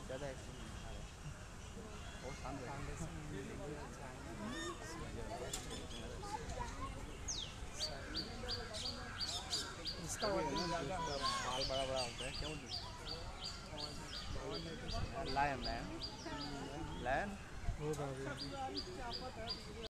ज़्यादा एक्शन नहीं दिखा रहे, बहुत शांत है। इसका तभी है वजन ना कि ज़्यादा उसका हो रहा बाल बड़ा बड़ा होता है, क्या बोलते हैं, लायन लायन लायन। है।